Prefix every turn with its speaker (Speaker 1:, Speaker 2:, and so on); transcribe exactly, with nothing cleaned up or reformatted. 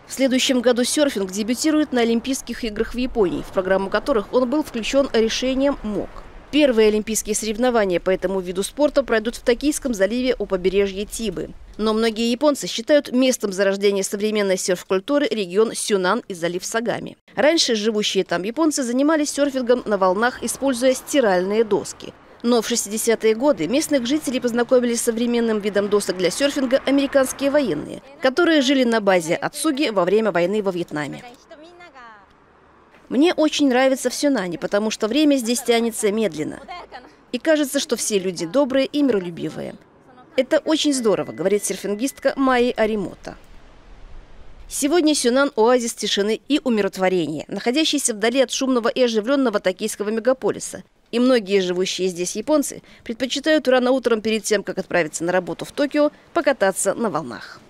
Speaker 1: В следующем году серфинг дебютирует на Олимпийских играх в Японии, в программу которых он был включен решением МОК. Первые олимпийские соревнования по этому виду спорта пройдут в Токийском заливе у побережья Тибы. Но многие японцы считают местом зарождения современной серф-культуры регион Сюнан и залив Сагами. Раньше живущие там японцы занимались серфингом на волнах, используя стиральные доски. Но в шестидесятые годы местных жителей познакомили с современным видом досок для серфинга американские военные, которые жили на базе Ацуги во время войны во Вьетнаме. Мне очень нравится в Сюнане, потому что время здесь тянется медленно. И кажется, что все люди добрые и миролюбивые. Это очень здорово, говорит серфингистка Майи Аримото. Сегодня Сюнан – оазис тишины и умиротворения, находящийся вдали от шумного и оживленного токийского мегаполиса. И многие живущие здесь японцы предпочитают рано утром перед тем, как отправиться на работу в Токио, покататься на волнах.